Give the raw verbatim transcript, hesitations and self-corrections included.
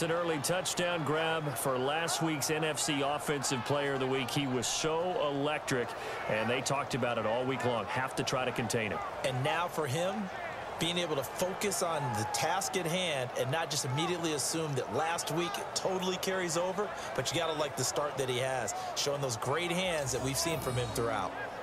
That's an early touchdown grab for last week's N F C Offensive Player of the Week. He was so electric, and they talked about it all week long. Have to try to contain him. And now for him, being able to focus on the task at hand and not just immediately assume that last week it totally carries over, but you got to like the start that he has, showing those great hands that we've seen from him throughout.